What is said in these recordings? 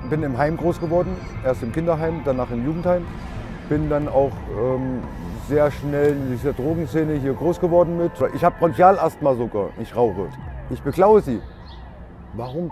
bin im Heim groß geworden, erst im Kinderheim, danach im Jugendheim. Bin dann auch sehr schnell in dieser Drogenszene hier groß geworden mit. Ich habe Bronchialasthma sogar, ich rauche. Ich beklaue sie. Warum?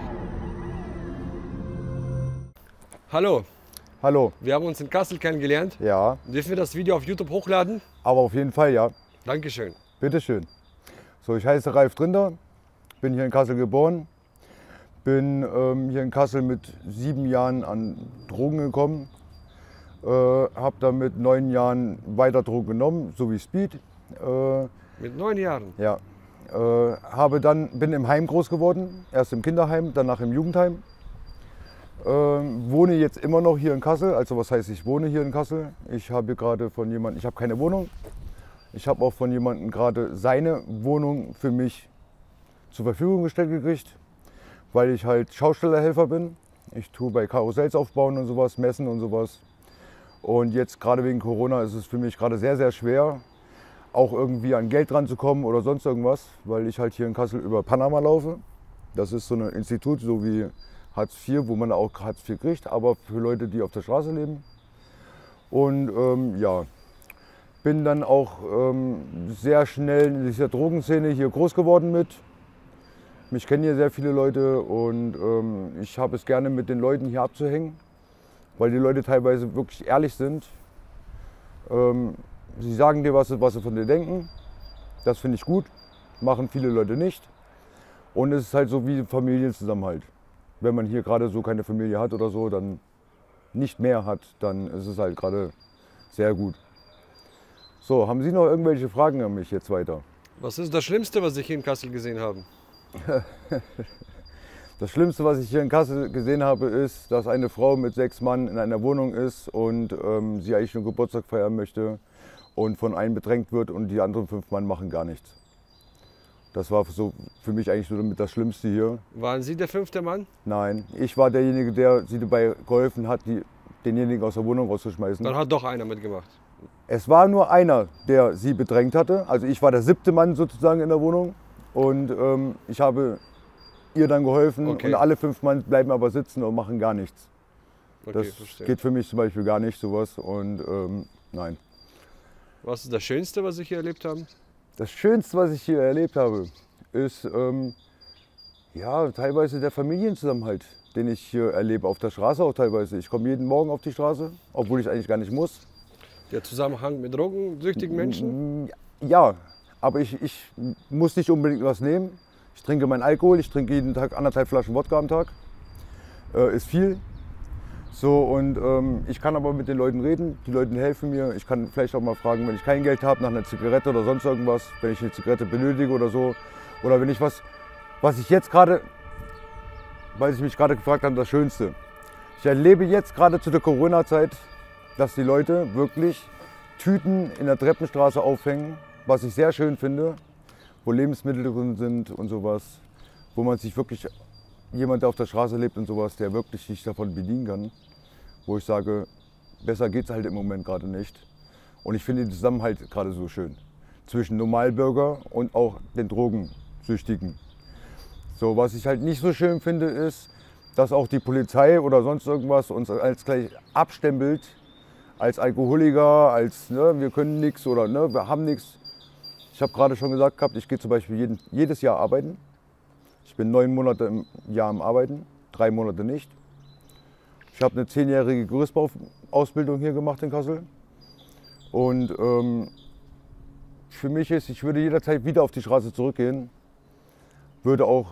Hallo, Hallo. wir haben uns in Kassel kennengelernt. Ja, Dürfen wir das Video auf YouTube hochladen? aber auf jeden Fall ja. Dankeschön. Bitteschön. So, ich heiße Ralf Trinder, bin hier in Kassel geboren. Bin hier in Kassel mit 7 Jahren an Drogen gekommen. Habe dann mit 9 Jahren weiter Drogen genommen, so wie Speed. Mit 9 Jahren? Ja. Bin im Heim groß geworden, erst im Kinderheim, danach im Jugendheim. Wohne jetzt immer noch hier in Kassel, also was heißt ich wohne hier in Kassel? Ich habe gerade von jemandem, ich habe keine Wohnung. Ich habe auch von jemandem gerade seine Wohnung für mich zur Verfügung gestellt gekriegt, weil ich halt Schaustellerhelfer bin. Ich tue bei Karussells aufbauen und sowas, messen und sowas. Und jetzt gerade wegen Corona ist es für mich gerade sehr, sehr schwer, auch irgendwie an Geld ranzukommen oder sonst irgendwas, weil ich halt hier in Kassel über Panama laufe. Das ist so ein Institut, so wie Hartz IV, wo man auch Hartz IV kriegt, aber für Leute, die auf der Straße leben. Und ja, bin dann auch sehr schnell in dieser Drogenszene hier groß geworden mit. Mich kennen hier sehr viele Leute und ich habe es gerne mit den Leuten hier abzuhängen, weil die Leute teilweise wirklich ehrlich sind. Sie sagen dir, was sie von dir denken. Das finde ich gut, machen viele Leute nicht. Und es ist halt so wie Familienzusammenhalt. Wenn man hier gerade so keine Familie hat oder so, dann nicht mehr hat, dann ist es halt gerade sehr gut. So, haben Sie noch irgendwelche Fragen an mich jetzt weiter? Was ist das Schlimmste, was Sie hier in Kassel gesehen haben? Das Schlimmste, was ich hier in Kassel gesehen habe, ist, dass eine Frau mit 6 Mann in einer Wohnung ist und sie eigentlich nur Geburtstag feiern möchte und von einem bedrängt wird und die anderen 5 Mann machen gar nichts. Das war so für mich eigentlich so mit das Schlimmste hier. Waren Sie der 5. Mann? Nein, ich war derjenige, der sie dabei geholfen hat, denjenigen aus der Wohnung rauszuschmeißen. Dann hat doch einer mitgemacht. Es war nur einer, der sie bedrängt hatte. Also ich war der 7. Mann sozusagen in der Wohnung und ich habe ihr dann geholfen und alle 5 Mann bleiben aber sitzen und machen gar nichts. Okay, das verstehe. geht für mich zum Beispiel gar nicht, sowas. Und nein. Was ist das Schönste, was Sie hier erlebt haben? Das Schönste, was ich hier erlebt habe, ist ja, teilweise der Familienzusammenhalt, den ich hier erlebe, auf der Straße auch teilweise. Ich komme jeden Morgen auf die Straße, obwohl ich eigentlich gar nicht muss. Der Zusammenhang mit drogensüchtigen Menschen? Ja, aber ich muss nicht unbedingt was nehmen. Ich trinke meinen Alkohol, ich trinke jeden Tag 1,5 Flaschen Wodka am Tag. Ist viel. So, und ich kann aber mit den Leuten reden, die Leute helfen mir. Ich kann vielleicht auch mal fragen, wenn ich kein Geld habe, nach einer Zigarette oder sonst irgendwas, wenn ich eine Zigarette benötige oder so. Oder wenn ich was ich jetzt gerade, weil Sie mich gerade gefragt haben, das Schönste. Ich erlebe jetzt gerade zu der Corona-Zeit, dass die Leute wirklich Tüten in der Treppenstraße aufhängen, was ich sehr schön finde, wo Lebensmittel drin sind und sowas, wo man sich wirklich, jemand, der auf der Straße lebt und sowas, der wirklich sich davon bedienen kann, wo ich sage, besser geht es halt im Moment gerade nicht. Und ich finde den Zusammenhalt gerade so schön zwischen Normalbürger und auch den Drogensüchtigen. So, was ich halt nicht so schön finde, ist, dass auch die Polizei oder sonst irgendwas uns als gleich abstempelt, als Alkoholiker, als wir können nichts oder wir haben nichts. Ich habe gerade schon gesagt gehabt, ich gehe zum Beispiel jedes Jahr arbeiten. Ich bin 9 Monate im Jahr am Arbeiten, 3 Monate nicht. Ich habe eine 10-jährige Gerüstbauausbildung hier gemacht in Kassel. Und für mich ist, ich würde jederzeit wieder auf die Straße zurückgehen. Würde auch,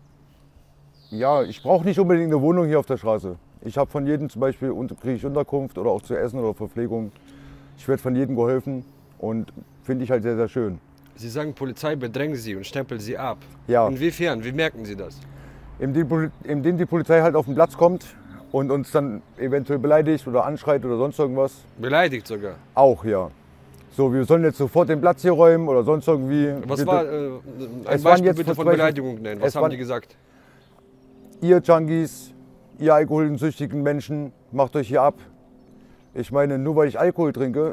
ja, ich brauche nicht unbedingt eine Wohnung hier auf der Straße. Ich habe von jedem zum Beispiel, kriege ich Unterkunft oder auch zu essen oder Verpflegung. Ich werde von jedem geholfen und finde ich halt sehr, sehr schön. Sie sagen, Polizei bedrängt Sie und stempelt Sie ab. Ja. Inwiefern? Wie merken Sie das? Indem die Polizei halt auf den Platz kommt und uns dann eventuell beleidigt oder anschreit oder sonst irgendwas. Beleidigt sogar? Auch, ja. So, wir sollen jetzt sofort den Platz hier räumen oder sonst irgendwie. Was war ein Beispiel bitte von Beleidigung nennen? Was haben die gesagt? Ihr Junkies, ihr alkoholsüchtigen Menschen, macht euch hier ab. Ich meine, nur weil ich Alkohol trinke,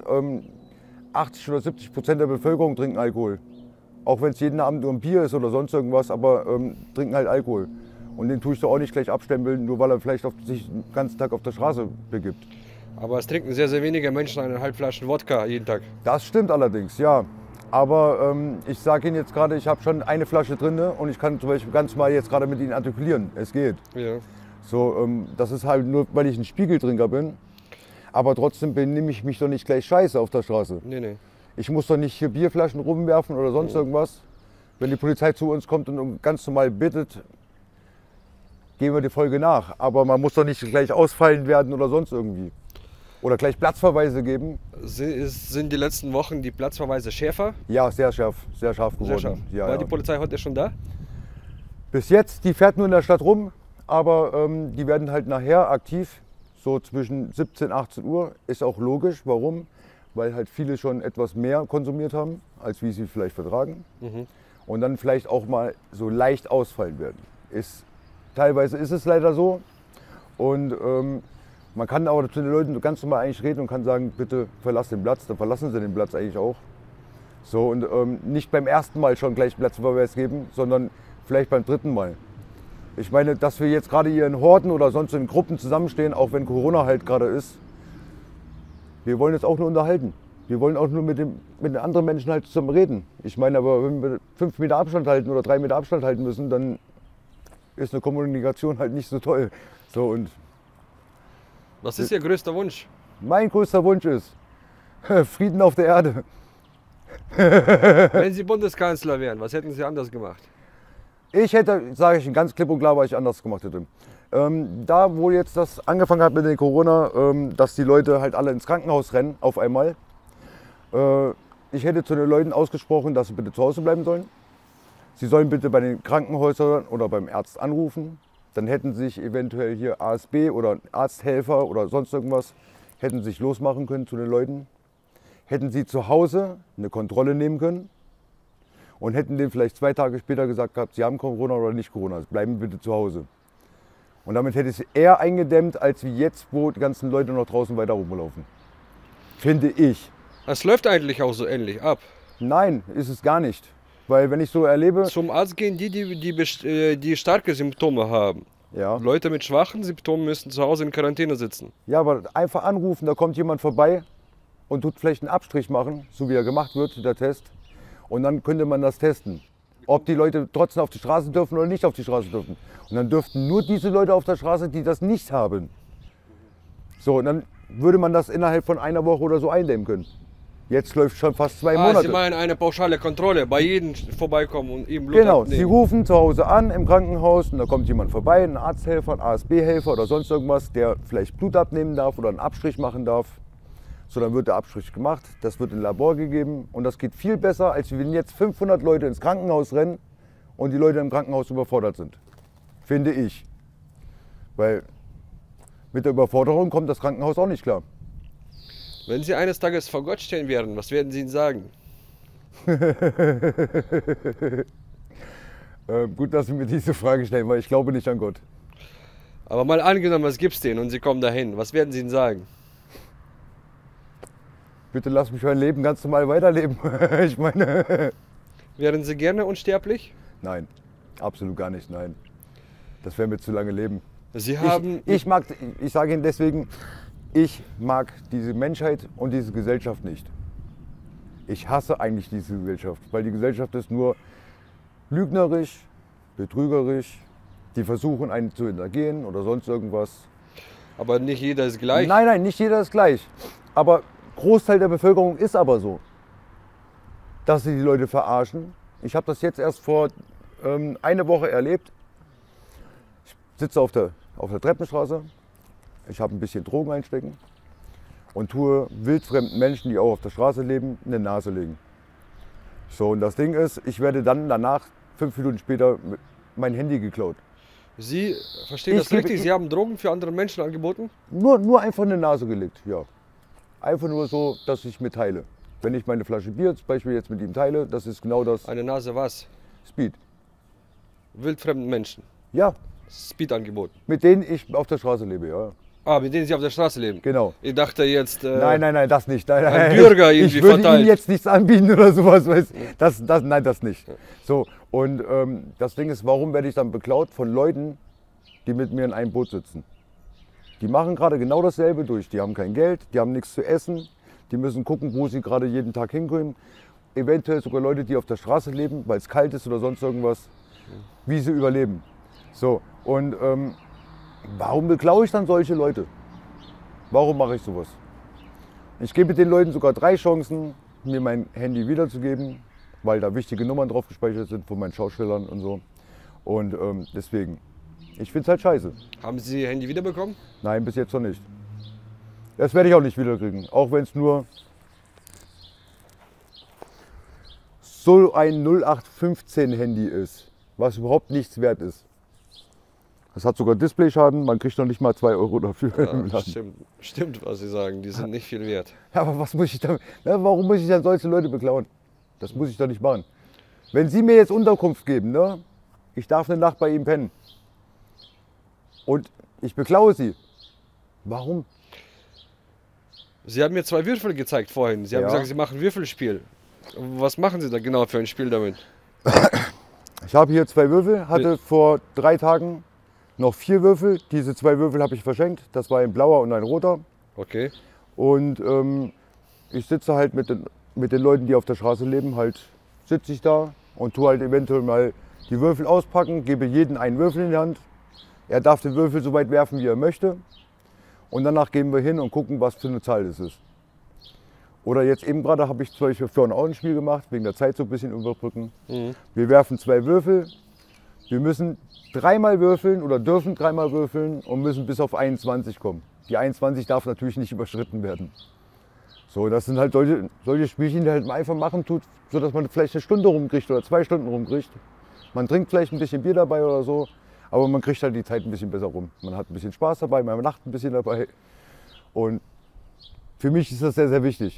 80 oder 70% der Bevölkerung trinken Alkohol. Auch wenn es jeden Abend nur ein Bier ist oder sonst irgendwas, aber trinken halt Alkohol. Und den tue ich doch auch nicht gleich abstempeln, nur weil er vielleicht sich den ganzen Tag auf der Straße begibt. Aber es trinken sehr, sehr wenige Menschen 1,5 Flaschen Wodka jeden Tag. Das stimmt allerdings, ja. Aber ich sage Ihnen jetzt gerade, ich habe schon eine Flasche drin und ich kann zum Beispiel ganz mal jetzt gerade mit Ihnen artikulieren. Es geht. Ja. So, das ist halt nur, weil ich ein Spiegeltrinker bin. Aber trotzdem benehme ich mich doch nicht gleich scheiße auf der Straße. Nee. Ich muss doch nicht hier Bierflaschen rumwerfen oder sonst irgendwas. Wenn die Polizei zu uns kommt und ganz normal bittet, gehen wir die Folge nach. Aber man muss doch nicht gleich ausfallen werden oder sonst irgendwie. Oder gleich Platzverweise geben. Sind die letzten Wochen die Platzverweise schärfer? Ja, sehr scharf geworden. Sehr scharf. Ja, War die Polizei heute schon da? Bis jetzt, die fährt nur in der Stadt rum, aber die werden halt nachher aktiv, so zwischen 17 und 18 Uhr. Ist auch logisch, warum? Weil halt viele schon etwas mehr konsumiert haben, als wie sie vielleicht vertragen. Und dann vielleicht auch mal so leicht ausfallen werden. Teilweise ist es leider so. Und man kann aber zu den Leuten ganz normal eigentlich reden und kann sagen, bitte verlass den Platz, dann verlassen sie den Platz eigentlich auch. So, und nicht beim ersten Mal schon gleich Platzverweis geben, sondern vielleicht beim dritten Mal. Ich meine, dass wir jetzt gerade hier in Horden oder sonst in Gruppen zusammenstehen, auch wenn Corona halt gerade ist, wir wollen jetzt auch nur unterhalten. Wir wollen auch nur mit den anderen Menschen halt zusammen reden. Ich meine, aber wenn wir 5 Meter Abstand halten oder 3 Meter Abstand halten müssen, dann ist eine Kommunikation halt nicht so toll. So, und was ist Ihr größter Wunsch? mein größter Wunsch ist Frieden auf der Erde. Wenn Sie Bundeskanzler wären, was hätten Sie anders gemacht? Ich hätte, sage ich Ihnen ganz klipp und klar, was ich anders gemacht hätte. Da, wo jetzt das angefangen hat mit den Corona, dass die Leute halt alle ins Krankenhaus rennen auf einmal. Ich hätte zu den Leuten ausgesprochen, dass sie bitte zu Hause bleiben sollen. Sie sollen bitte bei den Krankenhäusern oder beim Arzt anrufen. Dann hätten sich eventuell hier ASB oder Arzthelfer oder sonst irgendwas, hätten sich losmachen können zu den Leuten. Hätten sie zu Hause eine Kontrolle nehmen können und hätten denen vielleicht 2 Tage später gesagt gehabt, sie haben Corona oder nicht Corona, bleiben bitte zu Hause. Und damit hätte ich es eher eingedämmt, als wie jetzt, wo die ganzen Leute noch draußen weiter rumlaufen. Finde ich. Es läuft eigentlich auch so ähnlich ab. Nein, ist es gar nicht. Weil wenn ich so erlebe... Zum Arzt gehen die starke Symptome haben. Ja. Leute mit schwachen Symptomen müssen zu Hause in Quarantäne sitzen. Ja, aber einfach anrufen, da kommt jemand vorbei und tut vielleicht einen Abstrich machen, so wie er gemacht wird, der Test. Und dann könnte man das testen, ob die Leute trotzdem auf die Straße dürfen oder nicht auf die Straße dürfen. Und dann dürften nur diese Leute auf der Straße, die das nicht haben. So, und dann würde man das innerhalb von einer Woche oder so eindämmen können. Jetzt läuft schon fast 2 Monate. Sie meinen eine pauschale Kontrolle, bei jedem vorbeikommen und ihm Blut Genau, abnehmen. Sie rufen zu Hause an im Krankenhaus und da kommt jemand vorbei, ein Arzthelfer, ein ASB-Helfer oder sonst irgendwas, der vielleicht Blut abnehmen darf oder einen Abstrich machen darf. So, dann wird der Abstrich gemacht, das wird in ein Labor gegeben und das geht viel besser, als wenn jetzt 500 Leute ins Krankenhaus rennen und die Leute im Krankenhaus überfordert sind. Finde ich. Weil mit der Überforderung kommt das Krankenhaus auch nicht klar. Wenn Sie eines Tages vor Gott stehen werden, was werden Sie ihm sagen? Gut, dass Sie mir diese Frage stellen, weil ich glaube nicht an Gott. Aber mal angenommen, es gibt's den und Sie kommen dahin, was werden Sie ihm sagen? Bitte lass mich mein Leben ganz normal weiterleben. Ich meine... Wären Sie gerne unsterblich? Nein, absolut gar nicht, nein. Das wäre mir zu lange leben. Sie haben... Ich sage Ihnen deswegen, ich mag diese Menschheit und diese Gesellschaft nicht. Ich hasse eigentlich diese Gesellschaft, weil die Gesellschaft ist nur lügnerisch, betrügerisch, die versuchen einen zu hintergehen oder sonst irgendwas. Aber nicht jeder ist gleich? Nein, nicht jeder ist gleich. Aber Großteil der Bevölkerung ist aber so, dass sie die Leute verarschen. Ich habe das jetzt erst vor einer Woche erlebt. Ich sitze auf der Treppenstraße. Ich habe ein bisschen Drogen einstecken und tue wildfremden Menschen, die auch auf der Straße leben, eine Nase legen. So, und das Ding ist, ich werde dann danach 5 Minuten später mein Handy geklaut. Sie verstehen das richtig? Sie haben Drogen für andere Menschen angeboten? Nur einfach eine Nase gelegt, ja. Einfach nur so, dass ich mitteile. Wenn ich meine Flasche Bier zum Beispiel jetzt mit ihm teile, das ist genau das. Eine Nase was? Speed. Wildfremden Menschen? Ja. Speed angeboten? Mit denen ich auf der Straße lebe, ja. Ah, mit denen Sie auf der Straße leben? Genau. Ich dachte jetzt, Nein, das nicht. Nein, ein Bürger irgendwie ich würde verteilt. Ihnen jetzt nichts anbieten oder sowas. Nein, das nicht. So, und das Ding ist, warum werde ich dann beklaut von Leuten, die mit mir in einem Boot sitzen? Die machen gerade genau dasselbe durch. Die haben kein Geld, die haben nichts zu essen, die müssen gucken, wo sie gerade jeden Tag hinkommen. Eventuell sogar Leute, die auf der Straße leben, weil es kalt ist oder sonst irgendwas, wie sie überleben. So, und warum beklaue ich dann solche Leute? Warum mache ich sowas? Ich gebe den Leuten sogar 3 Chancen, mir mein Handy wiederzugeben, weil da wichtige Nummern drauf gespeichert sind von meinen Schauspielern und so. Und deswegen, ich finde es halt scheiße. Haben Sie Ihr Handy wiederbekommen? Nein, bis jetzt noch nicht. Das werde ich auch nicht wiederkriegen, auch wenn es nur so ein 0815 Handy ist, was überhaupt nichts wert ist. Das hat sogar Displayschaden, man kriegt noch nicht mal 2 Euro dafür. Ja, stimmt, was Sie sagen, die sind nicht viel wert. Ja, aber was muss ich damit? Warum muss ich dann solche Leute beklauen? Das muss ich doch nicht machen. Wenn Sie mir jetzt Unterkunft geben, ne? Ich darf eine Nacht bei Ihnen pennen und ich beklaue Sie. Warum? Sie haben mir 2 Würfel gezeigt vorhin. Sie haben Ja. gesagt, Sie machen Würfelspiel. Was machen Sie da genau für ein Spiel damit? Ich habe hier 2 Würfel, hatte vor 3 Tagen noch 4 Würfel. Diese 2 Würfel habe ich verschenkt. Das war ein blauer und ein roter. Okay. Und ich sitze halt mit den Leuten, die auf der Straße leben, sitze ich da und tue halt eventuell mal die Würfel auspacken, gebe jedem einen Würfel in die Hand. Er darf den Würfel so weit werfen, wie er möchte. Und danach gehen wir hin und gucken, was für eine Zahl das ist. Oder jetzt eben gerade habe ich zum Beispiel vorhin auch ein Spiel gemacht, wegen der Zeit so ein bisschen überbrücken. Wir werfen 2 Würfel. Wir müssen 3-mal würfeln oder dürfen 3-mal würfeln und müssen bis auf 21 kommen. Die 21 darf natürlich nicht überschritten werden. So, das sind halt solche Spielchen, die halt man einfach machen tut, sodass man vielleicht eine Stunde rumkriegt oder 2 Stunden rumkriegt. Man trinkt vielleicht ein bisschen Bier dabei oder so, aber man kriegt halt die Zeit ein bisschen besser rum. Man hat ein bisschen Spaß dabei, man lacht ein bisschen dabei. Und für mich ist das sehr, sehr wichtig.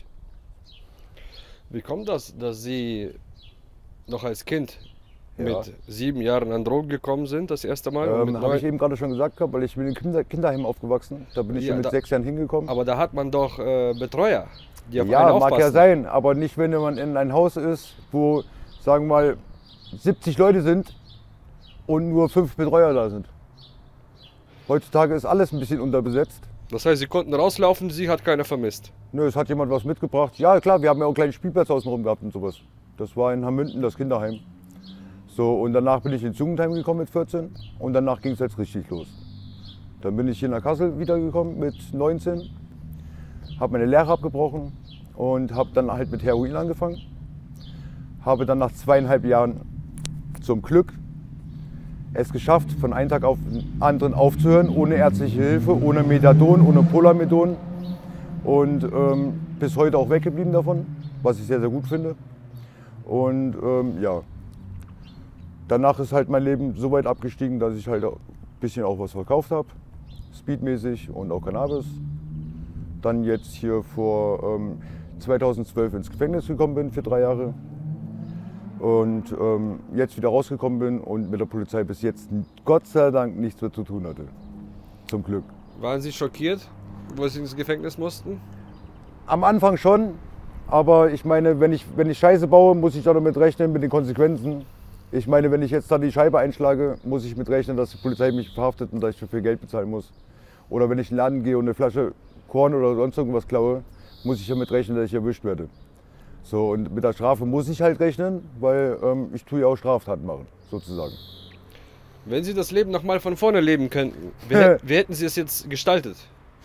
Wie kommt das, dass Sie noch als Kind Ja. mit 7 Jahren an Drogen gekommen sind, das erste Mal? Und mit Habe ich 9? eben gerade schon gesagt, weil ich bin in Kinderheim aufgewachsen. Da bin ich Ja, schon mit da- 6 Jahren hingekommen. Aber da hat man doch Betreuer, die auf einen Ja, aufpassen. mag ja sein, aber nicht, wenn man in ein Haus ist, wo, sagen wir mal, 70 Leute sind und nur 5 Betreuer da sind. Heutzutage ist alles ein bisschen unterbesetzt. Das heißt, Sie konnten rauslaufen, Sie hat keiner vermisst. Nö, es hat jemand was mitgebracht. Ja, klar, wir haben ja auch einen kleinen Spielplatz außenrum gehabt und sowas. Das war in Hammünden, das Kinderheim. So, und danach bin ich ins Jugendheim gekommen mit 14 und danach ging es jetzt richtig los. Dann bin ich hier nach Kassel wiedergekommen mit 19, habe meine Lehre abgebrochen und habe dann halt mit Heroin angefangen. Habe dann nach 2,5 Jahren zum Glück es geschafft, von einem Tag auf den anderen aufzuhören, ohne ärztliche Hilfe, ohne Methadon, ohne Polamidon und bis heute auch weggeblieben davon, was ich sehr, sehr gut finde. Und ja, danach ist halt mein Leben so weit abgestiegen, dass ich halt ein bisschen auch was verkauft habe, speedmäßig und auch Cannabis. Dann jetzt hier vor 2012 ins Gefängnis gekommen bin für 3 Jahre. Und jetzt wieder rausgekommen bin und mit der Polizei bis jetzt Gott sei Dank nichts mehr zu tun hatte. Zum Glück. Waren Sie schockiert, wo Sie ins Gefängnis mussten? Am Anfang schon, aber ich meine, wenn ich Scheiße baue, muss ich da damit rechnen mit den Konsequenzen. Ich meine, wenn ich jetzt da die Scheibe einschlage, muss ich mit rechnen, dass die Polizei mich verhaftet und dass ich dafür Geld bezahlen muss. Oder wenn ich in den Laden gehe und eine Flasche Korn oder sonst irgendwas klaue, muss ich damit rechnen, dass ich erwischt werde. So, und mit der Strafe muss ich halt rechnen, weil ich tue ja auch Straftaten machen, sozusagen. Wenn Sie das Leben nochmal von vorne leben könnten, wie hätten Sie es jetzt gestaltet?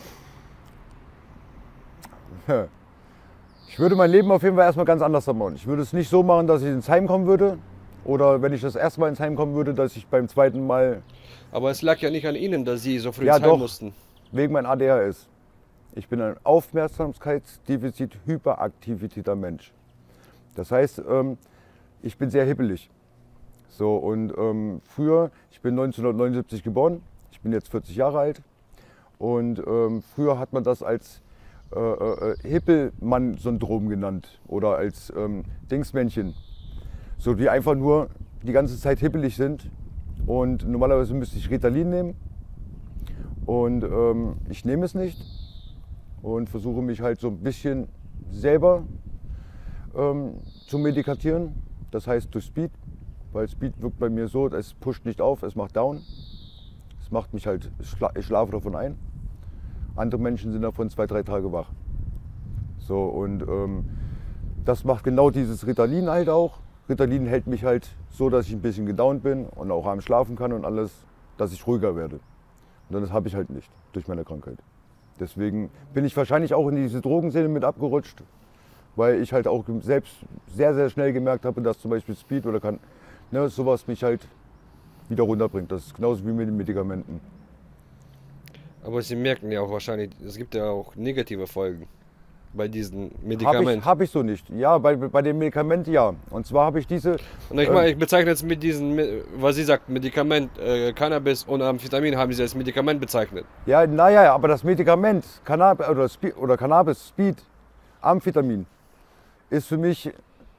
Ich würde mein Leben auf jeden Fall erstmal ganz anders machen. Ich würde es nicht so machen, dass ich ins Heim kommen würde. Oder wenn ich das erste Mal ins Heim kommen würde, dass ich beim zweiten Mal Aber es lag ja nicht an Ihnen, dass Sie so früh Ja, ins Heim doch. mussten. wegen meinem ADHS. Ich bin ein Aufmerksamkeitsdefizit-hyperaktivitäter Mensch. Das heißt, ich bin sehr hibbelig. So, und früher, ich bin 1979 geboren, ich bin jetzt 40 Jahre alt. Und früher hat man das als Hippelmann-Syndrom genannt oder als Dingsmännchen. So, die einfach nur die ganze Zeit hippelig sind. Und normalerweise müsste ich Ritalin nehmen. Und ich nehme es nicht und versuche mich halt so ein bisschen selber zu medikatieren. Das heißt durch Speed, weil Speed wirkt bei mir so, es pusht nicht auf, es macht down. Es macht mich halt, ich schlafe davon ein. Andere Menschen sind davon 2-3 Tage wach. So, und das macht genau dieses Ritalin halt auch. Ritalin hält mich halt so, dass ich ein bisschen gedownt bin und auch abends schlafen kann und alles, dass ich ruhiger werde. Und das habe ich halt nicht durch meine Krankheit. Deswegen bin ich wahrscheinlich auch in diese Drogenszene mit abgerutscht, weil ich halt auch selbst sehr, sehr schnell gemerkt habe, dass zum Beispiel Speed oder sowas mich halt wieder runterbringt. Das ist genauso wie mit den Medikamenten. Aber Sie merken ja auch wahrscheinlich, es gibt ja auch negative Folgen bei diesen Medikamenten. Hab ich so nicht. Ja, bei den Medikamenten ja. Und zwar habe ich diese... Und ich bezeichne jetzt mit diesen, was Sie sagt, Medikament, Cannabis und Amphetamin haben Sie als Medikament bezeichnet. Ja, naja, aber das Medikament, Cannabis, Speed, Amphetamin, ist für mich,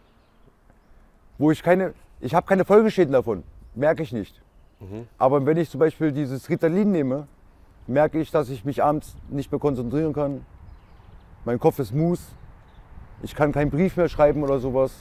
ich habe keine Folgeschäden davon, merke ich nicht. Aber wenn ich zum Beispiel dieses Ritalin nehme, merke ich, dass ich mich abends nicht mehr konzentrieren kann. Mein Kopf ist mus. Ich kann keinen Brief mehr schreiben oder sowas.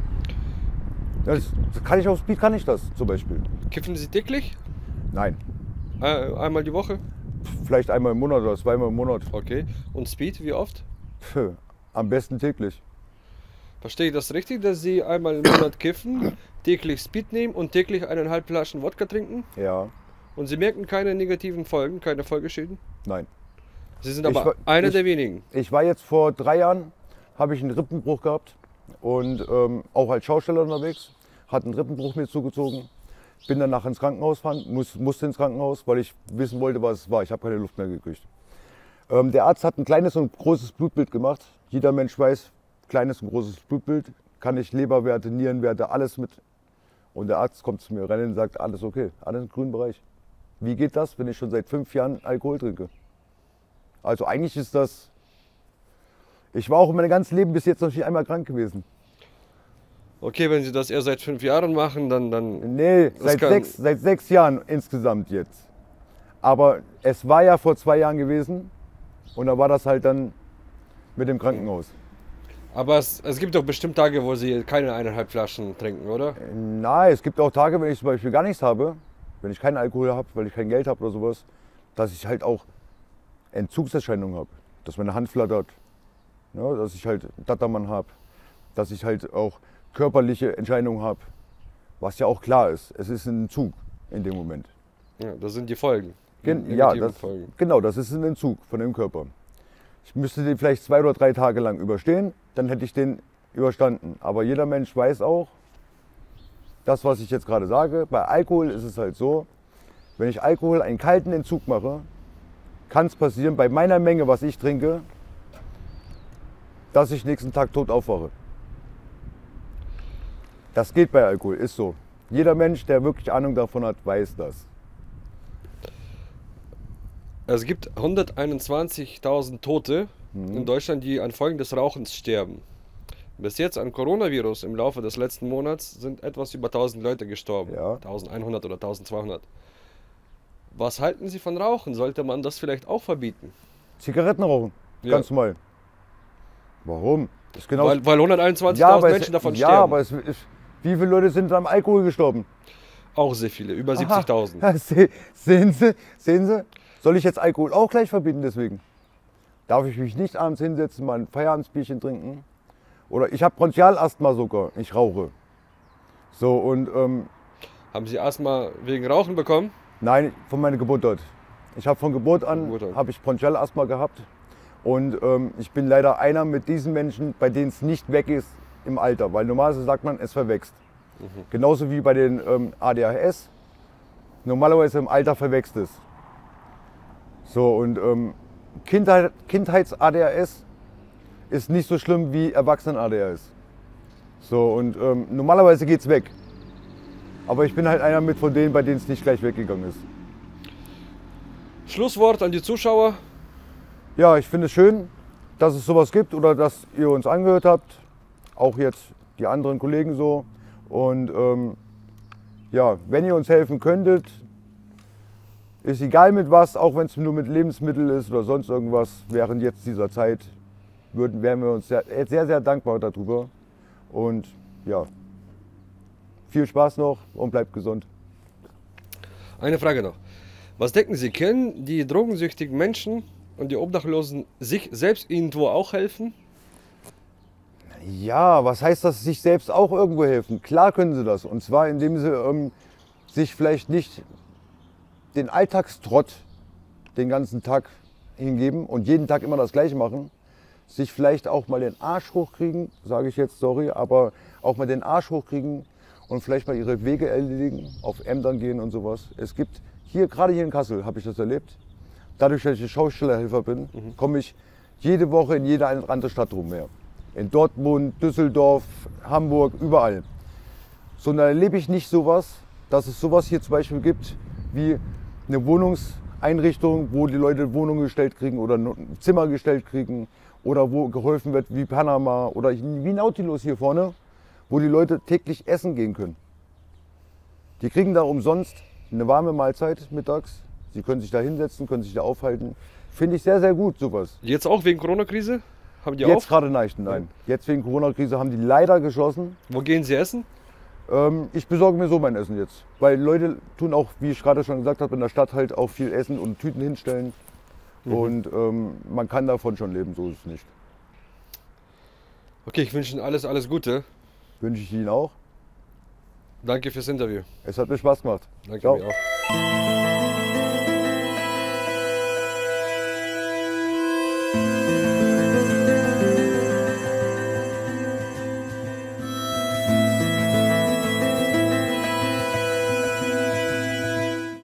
Auf Speed kann ich das zum Beispiel. Kiffen Sie täglich? Nein. Einmal die Woche? Vielleicht einmal im Monat oder zweimal im Monat. Okay. Und Speed, wie oft? Am besten täglich. Verstehe ich das richtig, dass Sie einmal im Monat kiffen, täglich Speed nehmen und täglich 1,5 Flaschen Wodka trinken? Ja. Und Sie merken keine negativen Folgen, keine Folgeschäden? Nein. Sie sind aber einer der wenigen. Ich war jetzt vor 3 Jahren, habe ich einen Rippenbruch gehabt und auch als Schausteller unterwegs, hatte einen Rippenbruch mir zugezogen. Bin danach ins Krankenhaus fahren, musste ins Krankenhaus, weil ich wissen wollte, was es war. Ich habe keine Luft mehr gekriegt. Der Arzt hat ein kleines und großes Blutbild gemacht. Jeder Mensch weiß, kleines und großes Blutbild, kann ich Leberwerte, Nierenwerte, alles mit. Und der Arzt kommt zu mir rein und sagt, alles okay, alles im grünen Bereich. Wie geht das, wenn ich schon seit 5 Jahren Alkohol trinke? Also eigentlich ist das, ich war auch in meinem ganzen Leben bis jetzt noch nicht einmal krank gewesen. Okay, wenn Sie das eher seit 5 Jahren machen, dann... Nee, seit 6 Jahren insgesamt jetzt. Aber es war ja vor 2 Jahren gewesen und da war das halt dann mit dem Krankenhaus. Aber es gibt doch bestimmt Tage, wo Sie keine 1,5 Flaschen trinken, oder? Nein, es gibt auch Tage, wenn ich zum Beispiel gar nichts habe, wenn ich keinen Alkohol habe, weil ich kein Geld habe oder sowas, dass ich halt auch Entzugserscheinungen habe. Dass meine Hand flattert, ja, dass ich halt Dattermann habe, dass ich halt auch körperliche Entscheidungen habe, was ja auch klar ist. Es ist ein Entzug in dem Moment. Ja, das sind die Folgen. Folgen. Genau, das ist ein Entzug von dem Körper. Ich müsste den vielleicht 2 oder 3 Tage lang überstehen, dann hätte ich den überstanden. Aber jeder Mensch weiß auch, das, was ich jetzt gerade sage, bei Alkohol ist es halt so, wenn ich Alkohol einen kalten Entzug mache, kann es passieren, bei meiner Menge, was ich trinke, dass ich nächsten Tag tot aufwache. Das geht bei Alkohol, ist so. Jeder Mensch, der wirklich Ahnung davon hat, weiß das. Es gibt 121.000 Tote in Deutschland, die an Folgen des Rauchens sterben. Bis jetzt an Coronavirus im Laufe des letzten Monats sind etwas über 1000 Leute gestorben. Ja. 1100 oder 1200. Was halten Sie von Rauchen? Sollte man das vielleicht auch verbieten? Zigaretten rauchen, Ja. ganz normal. Warum? Das ist genau Weil 121.000 Menschen davon sterben. Ja, aber wie viele Leute sind am Alkohol gestorben? Auch sehr viele, über 70.000. Aha. Sehen Sie? Soll ich jetzt Alkohol auch gleich verbieten deswegen? Darf ich mich nicht abends hinsetzen, mal ein Feierabendsbierchen trinken? Oder ich habe Bronchialasthma sogar, ich rauche. So und Haben Sie Asthma wegen Rauchen bekommen? nein, von meiner Geburt dort. Ich habe von Geburt an habe ich Bronchialasthma gehabt und ich bin leider einer mit diesen Menschen, bei denen es nicht weg ist im Alter, weil normalerweise sagt man, es verwächst. Genauso wie bei den ADHS. Normalerweise im Alter verwächst es. So und Kindheits-ADHS ist nicht so schlimm wie Erwachsenen-ADHS. So und normalerweise geht es weg. Aber ich bin halt einer mit von denen, bei denen es nicht gleich weggegangen ist. Schlusswort an die Zuschauer. Ja, ich finde es schön, dass es sowas gibt oder dass ihr uns angehört habt. Auch jetzt die anderen Kollegen so. Und ja, wenn ihr uns helfen könntet, Ist egal mit was, auch wenn es nur mit Lebensmitteln ist oder sonst irgendwas, während jetzt dieser Zeit wären wir uns sehr, sehr dankbar darüber. Und ja, viel Spaß noch und bleibt gesund. Eine Frage noch. Was denken Sie, können die drogensüchtigen Menschen und die Obdachlosen sich selbst irgendwo auch helfen? Ja, was heißt das, sich selbst auch irgendwo helfen? Klar können sie das. Und zwar indem sie sich vielleicht nicht den Alltagstrott den ganzen Tag hingeben und jeden Tag immer das Gleiche machen. Sich vielleicht auch mal den Arsch hochkriegen, sage ich jetzt, sorry, aber auch mal den Arsch hochkriegen und vielleicht mal ihre Wege erledigen, auf Ämtern gehen und sowas. Es gibt hier, gerade hier in Kassel habe ich das erlebt. Dadurch, dass ich Schaustellerhelfer bin, komme ich jede Woche in jede andere Stadt rum mehr. In Dortmund, Düsseldorf, Hamburg, überall. So, dann erlebe ich nicht sowas, dass es sowas hier zum Beispiel gibt, wie eine Wohnungseinrichtung, wo die Leute Wohnungen gestellt kriegen oder ein Zimmer gestellt kriegen oder wo geholfen wird wie Panama oder wie Nautilus hier vorne, wo die Leute täglich essen gehen können. Die kriegen da umsonst eine warme Mahlzeit mittags. Sie können sich da hinsetzen, können sich da aufhalten. Finde ich sehr, sehr gut, sowas. Jetzt auch wegen Corona-Krise? Haben die Jetzt auch? gerade nicht, nein. Jetzt wegen Corona-Krise haben die leider geschlossen. Wo gehen Sie essen? Ich besorge mir so mein Essen jetzt. Weil Leute tun auch, wie ich gerade schon gesagt habe, in der Stadt halt auch viel Essen und Tüten hinstellen. Und man kann davon schon leben, so ist es nicht. Okay, ich wünsche Ihnen alles Gute. Wünsche ich Ihnen auch. Danke fürs Interview. Es hat mir Spaß gemacht. Danke Ciao. mir auch.